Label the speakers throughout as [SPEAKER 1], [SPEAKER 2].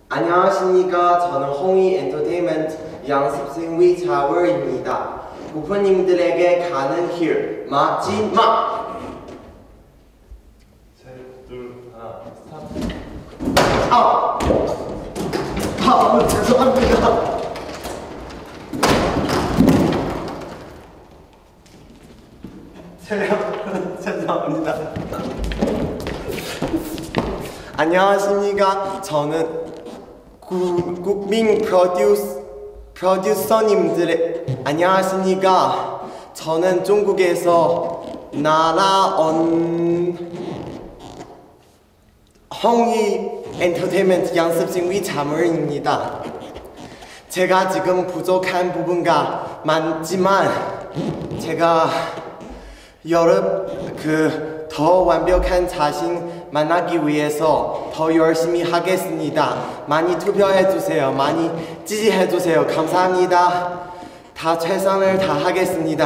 [SPEAKER 1] 안녕하십니까. 저는 홍이 엔터테인먼트 양습생 위자월입니다. 부모님들에게 가는 길 막지 마!
[SPEAKER 2] 셋, 둘, 하나, 스타트!
[SPEAKER 1] 죄송합니다. 죄송합니다. 안녕하십니까. 저는 국민 프로듀서님들의 안녕하십니까. 저는 중국에서 날아온 홍이 엔터테인먼트 연습생 위자물입니다. 제가 지금 부족한 부분가 많지만 제가 더 완벽한 자신 만나기 위해서 더 열심히 하겠습니다. 많이 투표해주세요. 많이 지지해주세요. 감사합니다. 다 최선을 다하겠습니다.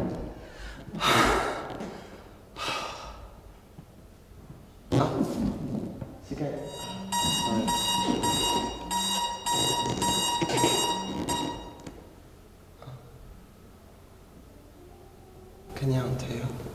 [SPEAKER 1] 시간. 그냥 돼요.